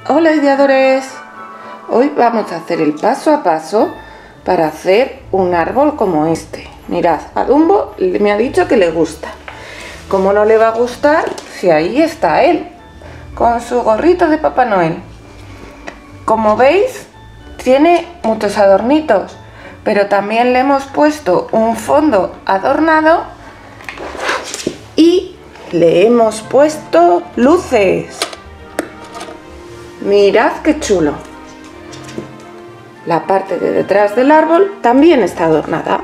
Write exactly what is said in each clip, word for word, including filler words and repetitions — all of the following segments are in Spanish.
Hola ideadores, hoy vamos a hacer el paso a paso para hacer un árbol como este. Mirad, a Dumbo me ha dicho que le gusta. ¿Cómo no le va a gustar si ahí está él, con su gorrito de Papá Noel? Como veis, tiene muchos adornitos, pero también le hemos puesto un fondo adornado y le hemos puesto luces. Mirad qué chulo. La parte de detrás del árbol también está adornada.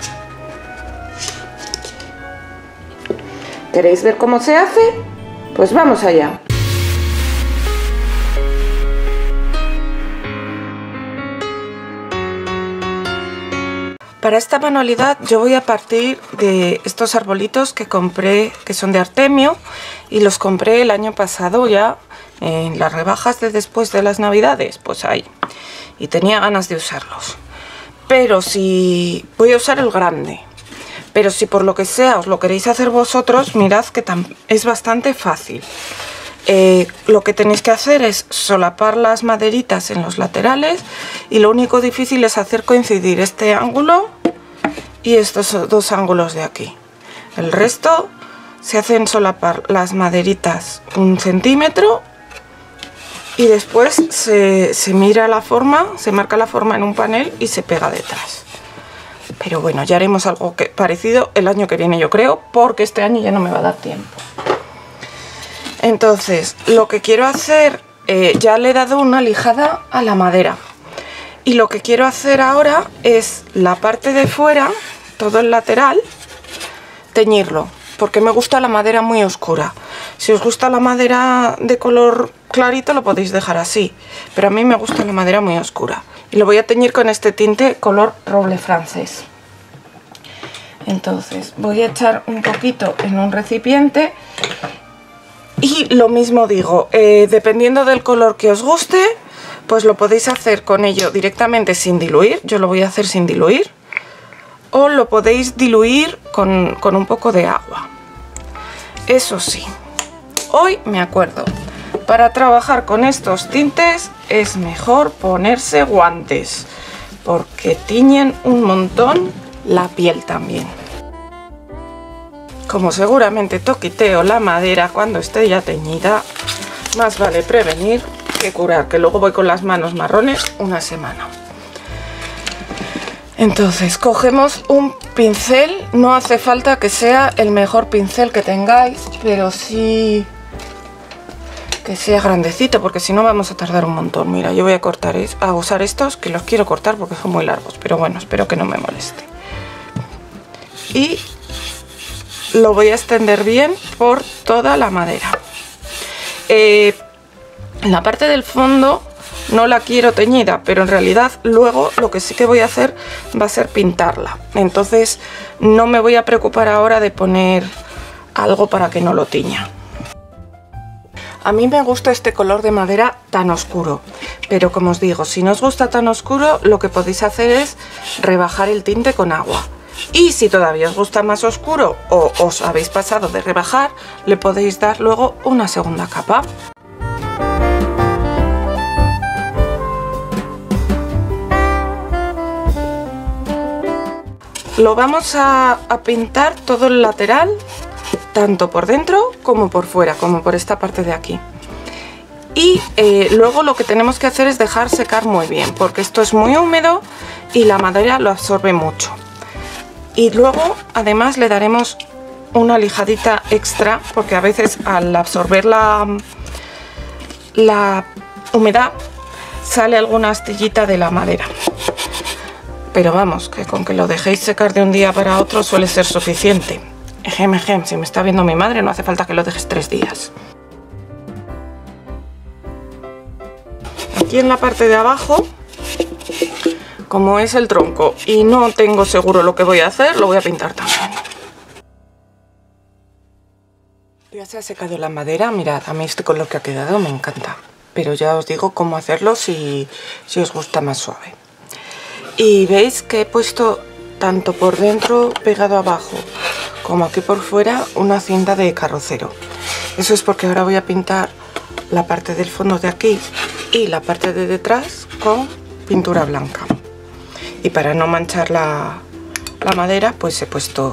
¿Queréis ver cómo se hace? Pues vamos allá. Para esta manualidad yo voy a partir de estos arbolitos que compré, que son de Artemio, y los compré el año pasado ya en las rebajas de después de las navidades, pues ahí, y tenía ganas de usarlos. Pero si voy a usar el grande, pero si por lo que sea os lo queréis hacer vosotros, mirad que es bastante fácil. Eh, lo que tenéis que hacer es solapar las maderitas en los laterales, y lo único difícil es hacer coincidir este ángulo y estos dos ángulos de aquí. El resto se hacen solapar las maderitas un centímetro y después se, se mira la forma, se marca la forma en un panel y se pega detrás. Pero bueno, ya haremos algo que, parecido el año que viene, yo creo, porque este año ya no me va a dar tiempo. Entonces, lo que quiero hacer, eh, ya le he dado una lijada a la madera. Y lo que quiero hacer ahora es la parte de fuera, todo el lateral, teñirlo. Porque me gusta la madera muy oscura. Si os gusta la madera de color clarito, lo podéis dejar así. Pero a mí me gusta la madera muy oscura. Y lo voy a teñir con este tinte color roble francés. Entonces, voy a echar un poquito en un recipiente. Y lo mismo digo, eh, dependiendo del color que os guste, pues lo podéis hacer con ello directamente sin diluir. Yo lo voy a hacer sin diluir. O lo podéis diluir con, con un poco de agua. Eso sí, hoy me acuerdo, para trabajar con estos tintes es mejor ponerse guantes, porque tiñen un montón la piel también. Como seguramente toquiteo la madera cuando esté ya teñida, más vale prevenir que curar, que luego voy con las manos marrones una semana. Entonces cogemos un pincel, no hace falta que sea el mejor pincel que tengáis, pero sí que sea grandecito, porque si no vamos a tardar un montón. Mira, yo voy a cortar a usar estos, que los quiero cortar porque son muy largos, pero bueno, espero que no me moleste. Y lo voy a extender bien por toda la madera. Eh, en la parte del fondo no la quiero teñida, pero en realidad luego lo que sí que voy a hacer va a ser pintarla. Entonces no me voy a preocupar ahora de poner algo para que no lo tiña. A mí me gusta este color de madera tan oscuro, pero como os digo, si no os gusta tan oscuro, lo que podéis hacer es rebajar el tinte con agua. Y si todavía os gusta más oscuro o os habéis pasado de rebajar, le podéis dar luego una segunda capa. Lo vamos a, a pintar todo el lateral, tanto por dentro como por fuera, como por esta parte de aquí. Y eh, luego lo que tenemos que hacer es dejar secar muy bien, porque esto es muy húmedo y la madera lo absorbe mucho. Y luego además le daremos una lijadita extra, porque a veces al absorber la, la humedad sale alguna astillita de la madera. Pero vamos, que con que lo dejéis secar de un día para otro suele ser suficiente. Ejem, ejem, si me está viendo mi madre no hace falta que lo dejes tres días. Aquí en la parte de abajo, como es el tronco y no tengo seguro lo que voy a hacer, lo voy a pintar también. Ya se ha secado la madera, mirad, a mí este color que ha quedado me encanta. Pero ya os digo cómo hacerlo si, si os gusta más suave. Y veis que he puesto tanto por dentro pegado abajo como aquí por fuera una cinta de carrocero. Eso es porque ahora voy a pintar la parte del fondo de aquí y la parte de detrás con pintura blanca. Y para no manchar la, la madera, pues he puesto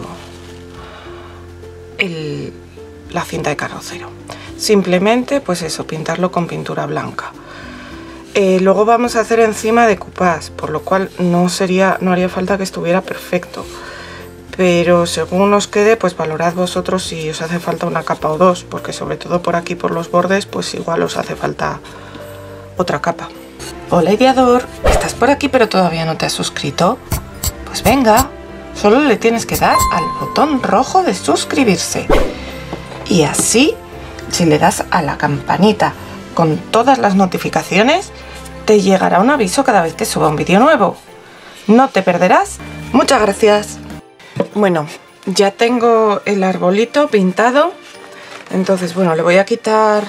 el, la cinta de carrocero. Simplemente pues eso, pintarlo con pintura blanca. Eh, luego vamos a hacer encima decoupage, por lo cual no sería, no haría falta que estuviera perfecto, pero según os quede, pues valorad vosotros si os hace falta una capa o dos, porque sobre todo por aquí por los bordes pues igual os hace falta otra capa. Hola ideador, estás por aquí pero todavía no te has suscrito. Pues venga, solo le tienes que dar al botón rojo de suscribirse y así, si le das a la campanita con todas las notificaciones, te llegará un aviso cada vez que suba un vídeo nuevo. No te perderás. Muchas gracias. Bueno, ya tengo el arbolito pintado. Entonces, bueno, le voy a quitar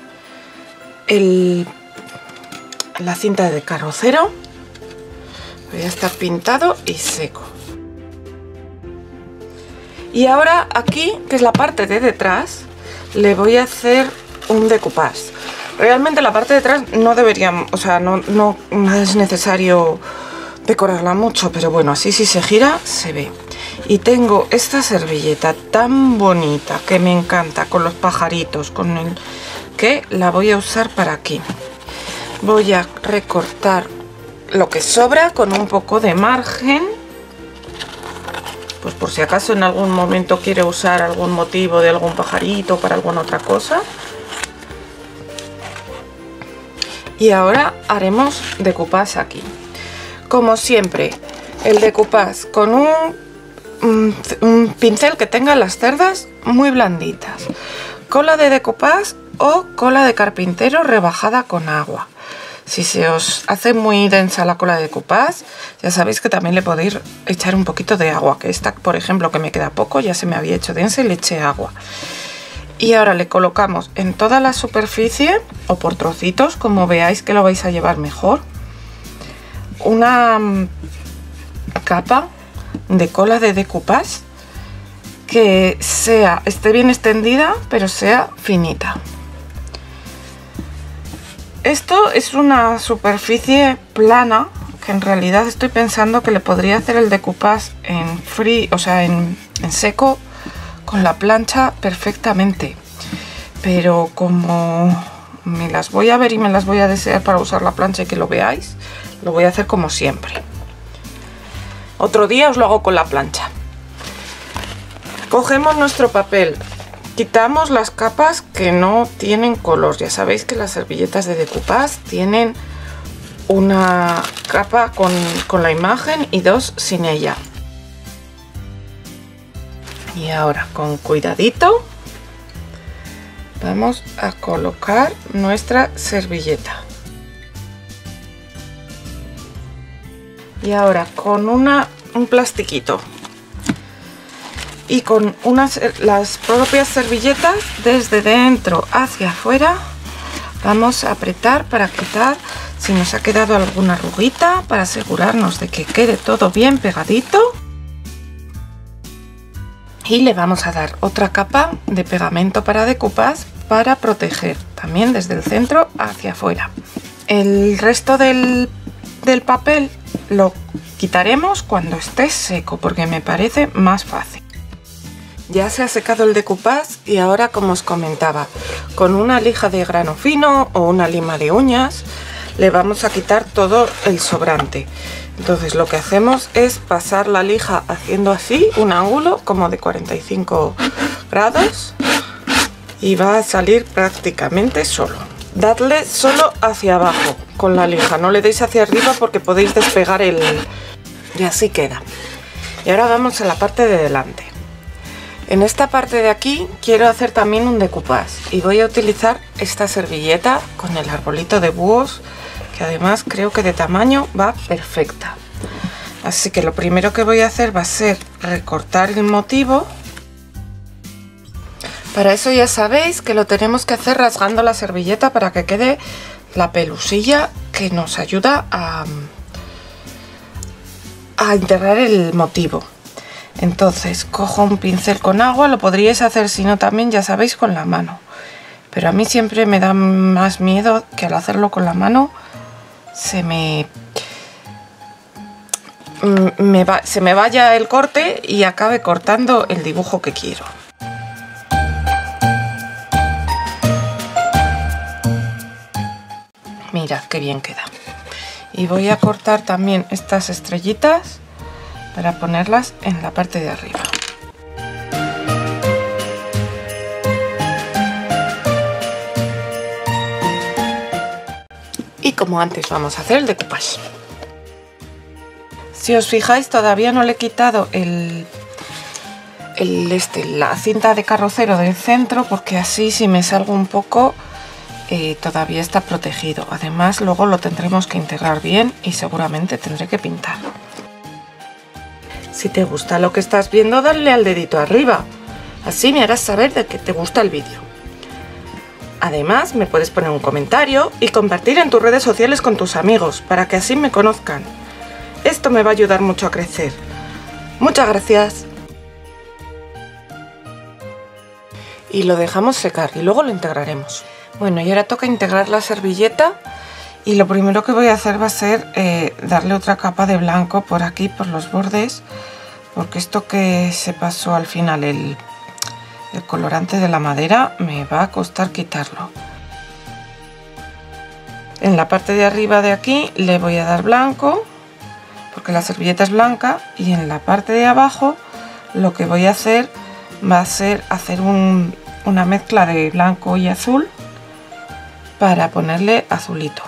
el, la cinta de carrocero. Voy a estar pintado y seco. Y ahora aquí, que es la parte de detrás, le voy a hacer un decoupage. Realmente la parte de atrás no debería, o sea, no, no, no es necesario decorarla mucho, pero bueno, así si se gira se ve. Y tengo esta servilleta tan bonita que me encanta, con los pajaritos, con el que la voy a usar para aquí. Voy a recortar lo que sobra con un poco de margen, pues por si acaso en algún momento quiere usar algún motivo de algún pajarito para alguna otra cosa. Y ahora haremos decoupage aquí. Como siempre, el decoupage con un, un, un pincel que tenga las cerdas muy blanditas. Cola de decoupage o cola de carpintero rebajada con agua. Si se os hace muy densa la cola de decoupage, ya sabéis que también le podéis echar un poquito de agua. Que esta, por ejemplo, que me queda poco, ya se me había hecho densa y le eché agua. Y ahora le colocamos en toda la superficie o por trocitos, como veáis que lo vais a llevar mejor, una capa de cola de decoupage que sea, esté bien extendida pero sea finita. Esto es una superficie plana que en realidad estoy pensando que le podría hacer el decoupage en free, o sea en, en seco, con la plancha perfectamente, pero como me las voy a ver y me las voy a desear para usar la plancha y que lo veáis, lo voy a hacer como siempre. Otro día os lo hago con la plancha. Cogemos nuestro papel, quitamos las capas que no tienen color. Ya sabéis que las servilletas de decoupage tienen una capa con, con la imagen y dos sin ella. Y ahora con cuidadito vamos a colocar nuestra servilleta. Y ahora con una, un plastiquito y con unas, las propias servilletas desde dentro hacia afuera vamos a apretar para quitar si nos ha quedado alguna arruguita, para asegurarnos de que quede todo bien pegadito. Y le vamos a dar otra capa de pegamento para decoupage para proteger también desde el centro hacia afuera. El resto del, del papel lo quitaremos cuando esté seco porque me parece más fácil. Ya se ha secado el decoupage y ahora, como os comentaba, con una lija de grano fino o una lima de uñas le vamos a quitar todo el sobrante. Entonces lo que hacemos es pasar la lija haciendo así un ángulo como de cuarenta y cinco grados y va a salir prácticamente solo. Dadle solo hacia abajo con la lija, no le deis hacia arriba porque podéis despegar el... y así queda. Y ahora vamos a la parte de delante. En esta parte de aquí quiero hacer también un decoupage y voy a utilizar esta servilleta con el arbolito de búhos, que además creo que de tamaño va perfecta. Así que lo primero que voy a hacer va a ser recortar el motivo. Para eso ya sabéis que lo tenemos que hacer rasgando la servilleta para que quede la pelusilla que nos ayuda a, a integrar el motivo. Entonces cojo un pincel con agua, lo podríais hacer si no también, ya sabéis, con la mano. pero a mí siempre me da más miedo que al hacerlo con la mano se me, me va, se me vaya el corte y acabe cortando el dibujo que quiero. Mirad qué bien queda. Y voy a cortar también estas estrellitas para ponerlas en la parte de arriba. Y como antes vamos a hacer el decoupage. Si os fijáis, todavía no le he quitado el, el este, la cinta de carrocero del centro, porque así si me salgo un poco eh, todavía está protegido. Además luego lo tendremos que integrar bien y seguramente tendré que pintarlo. Si te gusta lo que estás viendo, dale al dedito arriba. Así me harás saber de que te gusta el vídeo. Además, me puedes poner un comentario y compartir en tus redes sociales con tus amigos, para que así me conozcan. Esto me va a ayudar mucho a crecer. Muchas gracias. Y lo dejamos secar y luego lo integraremos. Bueno, y ahora toca integrar la servilleta. Y lo primero que voy a hacer va a ser eh, darle otra capa de blanco por aquí, por los bordes. Porque esto que se pasó al final, el... el colorante de la madera, me va a costar quitarlo. En la parte de arriba de aquí le voy a dar blanco porque la servilleta es blanca, y en la parte de abajo lo que voy a hacer va a ser hacer un, una mezcla de blanco y azul para ponerle azulito.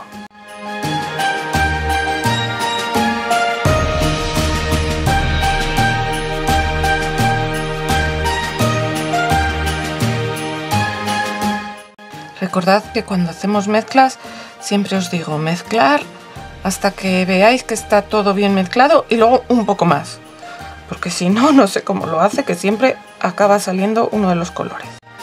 Recordad que cuando hacemos mezclas siempre os digo mezclar hasta que veáis que está todo bien mezclado y luego un poco más, porque si no, no sé cómo lo hace, que siempre acaba saliendo uno de los colores.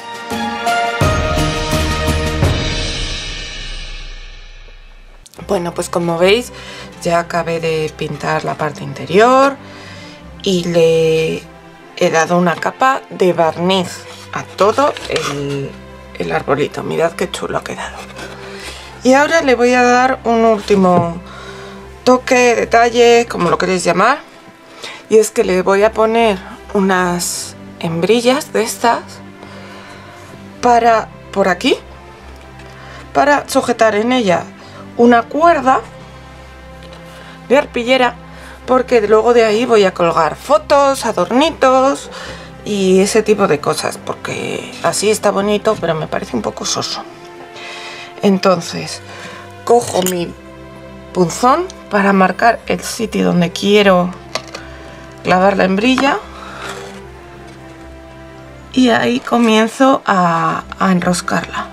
Bueno, pues como veis ya acabé de pintar la parte interior y le he dado una capa de barniz a todo el el arbolito. Mirad qué chulo ha quedado. Y ahora le voy a dar un último toque, detalle, como lo queréis llamar, y es que le voy a poner unas hembrillas de estas para por aquí, para sujetar en ella una cuerda de arpillera, porque luego de ahí voy a colgar fotos, adornitos y ese tipo de cosas, porque así está bonito, pero me parece un poco soso. Entonces cojo mi punzón para marcar el sitio donde quiero clavar la hembrilla y ahí comienzo a, a enroscarla.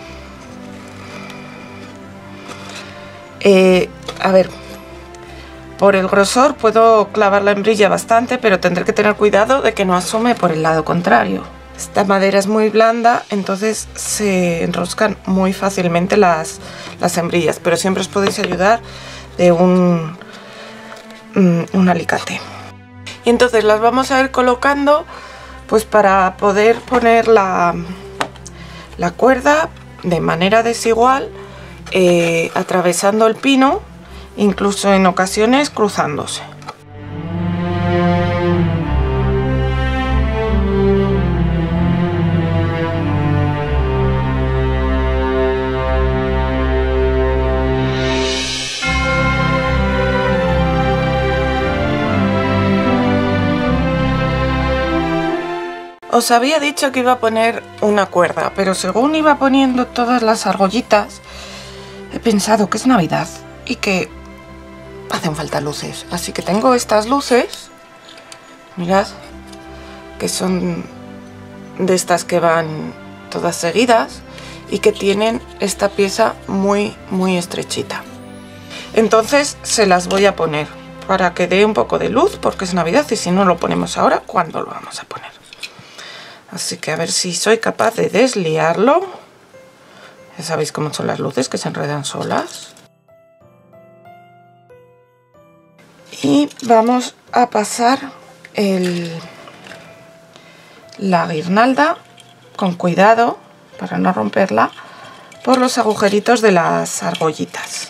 Eh, a ver, por el grosor puedo clavar la hembrilla bastante, pero tendré que tener cuidado de que no asome por el lado contrario. Esta madera es muy blanda, entonces se enroscan muy fácilmente las, las hembrillas, pero siempre os podéis ayudar de un, un alicate. Y entonces las vamos a ir colocando pues para poder poner la, la cuerda de manera desigual, eh, atravesando el pino, incluso en ocasiones cruzándose. Os había dicho que iba a poner una cuerda, pero según iba poniendo todas las argollitas, he pensado que es Navidad y que hacen falta luces. Así que tengo estas luces, mirad, que son de estas que van todas seguidas y que tienen esta pieza muy, muy estrechita. Entonces se las voy a poner para que dé un poco de luz, porque es Navidad y si no lo ponemos ahora, ¿cuándo lo vamos a poner? Así que a ver si soy capaz de desliarlo. Ya sabéis cómo son las luces, que se enredan solas. Y vamos a pasar el, la guirnalda con cuidado para no romperla, por los agujeritos de las argollitas.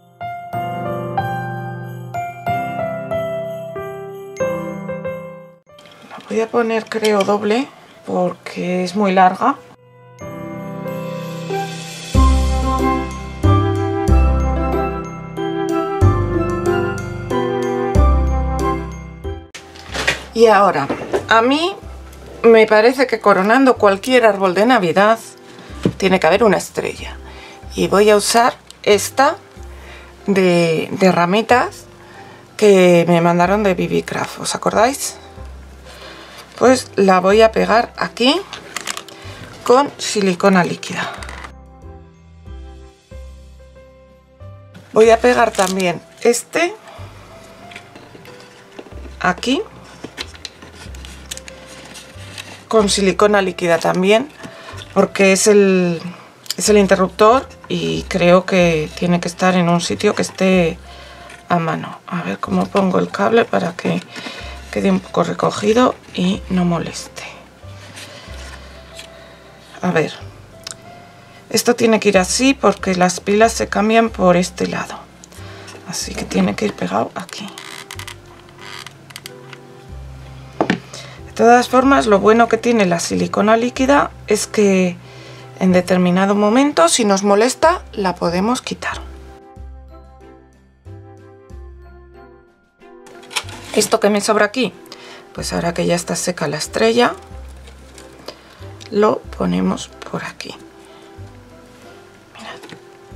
La voy a poner, creo, doble porque es muy larga. Y ahora, a mí me parece que coronando cualquier árbol de Navidad tiene que haber una estrella. Y voy a usar esta de, de ramitas que me mandaron de B B Craft, ¿os acordáis? Pues la voy a pegar aquí con silicona líquida. Voy a pegar también este aquí con silicona líquida también, porque es el, es el interruptor y creo que tiene que estar en un sitio que esté a mano. A ver cómo pongo el cable para que quede un poco recogido y no moleste. A ver, esto tiene que ir así porque las pilas se cambian por este lado, así que tiene que ir pegado aquí. De todas formas, lo bueno que tiene la silicona líquida es que en determinado momento, si nos molesta, la podemos quitar. ¿Esto que me sobra aquí? Pues ahora que ya está seca la estrella, lo ponemos por aquí. Mirad.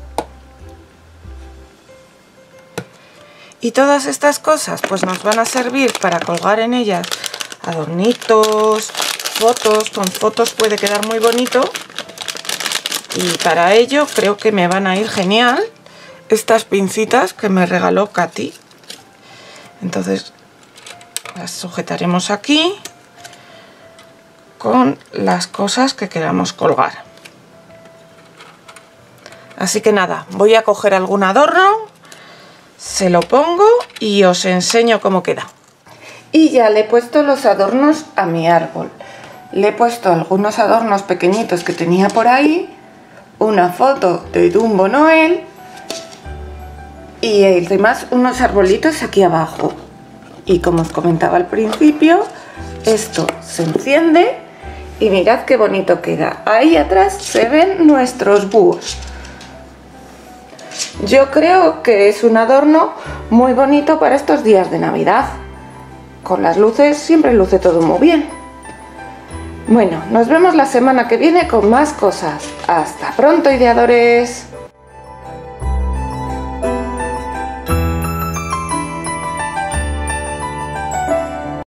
Y todas estas cosas pues nos van a servir para colgar en ellas adornitos, fotos. Con fotos puede quedar muy bonito y para ello creo que me van a ir genial estas pincitas que me regaló Katy. Entonces las sujetaremos aquí con las cosas que queramos colgar. Así que nada, voy a coger algún adorno, se lo pongo y os enseño cómo queda. Y ya le he puesto los adornos a mi árbol. Le he puesto algunos adornos pequeñitos que tenía por ahí, una foto de Dumbo Noel y además unos arbolitos aquí abajo. Y como os comentaba al principio, esto se enciende y mirad qué bonito queda. Ahí atrás se ven nuestros búhos. Yo creo que es un adorno muy bonito para estos días de Navidad. Con las luces siempre luce todo muy bien. Bueno, nos vemos la semana que viene con más cosas. ¡Hasta pronto, ideadores!